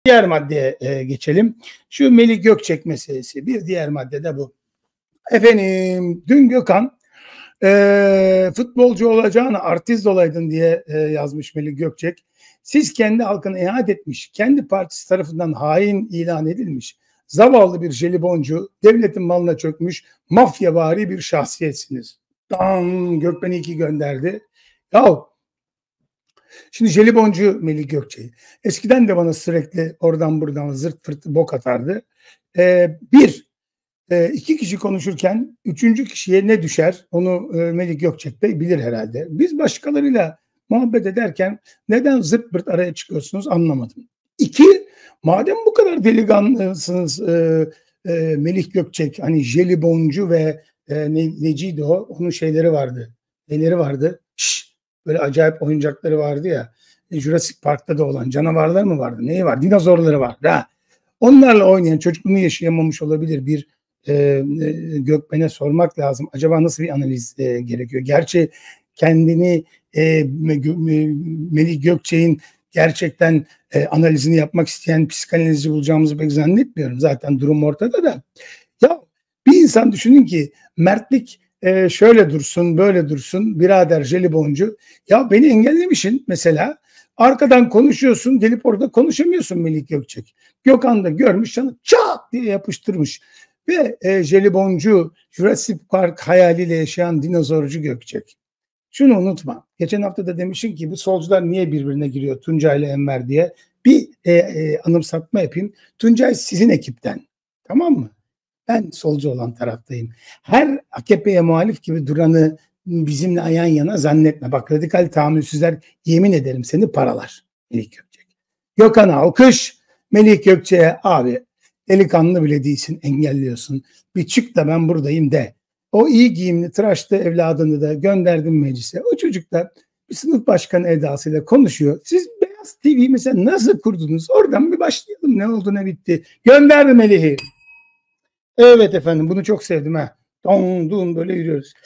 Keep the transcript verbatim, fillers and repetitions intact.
Diğer maddeye, eee, geçelim. Şu Melih Gökçek meselesi. Bir diğer madde de bu. Efendim, dün Gökhan, eee, futbolcu olacağına artist olaydın diye, eee, yazmış Melih Gökçek. Siz kendi halkına ihanet etmiş, kendi partisi tarafından hain ilan edilmiş, zavallı bir jeliboncu, devletin malına çökmüş, mafyavari bir şahsiyetsiniz. Dan! Gökmen iyi ki gönderdi. Yahu şimdi jeliboncu Melih Gökçek. Eskiden de bana sürekli oradan buradan zırt pırt bok atardı. Eee, bir, eee, iki kişi konuşurken üçüncü kişiye ne düşer onu, eee, Melih Gökçek Bey bilir herhâlde. Biz başkalarıyla muhabbet ederken neden zırt pırt araya çıkıyorsunuz anlamadım. İki, madem bu kadar delikanlısınız, eee, eee, Melih Gökçek, hani jeliboncu ve, eee, ne neciydi o? Onun şeyleri vardı. Neleri vardı? Şşş! Böyle acayip oyuncakları vardı ya, Jurassic Park'ta da olan canavarlar mı vardı? Neyi var? Dinozorları vardı, ha. Onlarla oynayan, çocukluğunu yaşayamamış olabilir bir, eee, eee, Gökmen'e sormak lazım. Acaba nasıl bir analiz, eee, gerekiyor? Gerçi kendini, eee, me gö me Melih Gökçek'in gerçekten, eee, analizini yapmak isteyen psikanalizci bulacağımızı pek zannetmiyorum. Zaten durum ortada da. Ya, bir insan düşünün ki mertlik, eee, şöyle dursun, böyle dursun, birader jeliboncu. Ya beni engellemişsin mesela, arkadan konuşuyorsun, gelip orada konuşamıyorsun Melih Gökçek. Gökhan da görmüş, sana çat diye yapıştırmış ve, eee, jeliboncu, Jurassic Park hayaliyle yaşayan dinozorcu Gökçek. Şunu unutma, geçen hafta da demişsin ki bu solcular niye birbirine giriyor Tuncay'la Enver diye. Bir, eee, eee, anımsatma yapayım. Tuncay sizin ekipten, tamam mı? Ben solcu olan taraftayım. Her A K P'ye muhalif gibi duranı bizimle yan yana zannetme. Bak radikal tahammülsüzler yemin ederim seni paralar Melih Gökçek. Gökhan'a alkış, Melih Gökçek'e abi delikanlı bile değilsin, engelliyorsun. Bir çık da ben buradayım de. O iyi giyimli, tıraşlı evladını da gönderdim meclise. O çocuk da bir sınıf başkanı edasıyla konuşuyor. Siz Beyaz T V'yi mesela nasıl kurdunuz? Oradan bir başlayalım. Ne oldu ne bitti? Gönder Melih'i. Evet efendim, bunu çok sevdim ha. Don dun böyle yürüyoruz.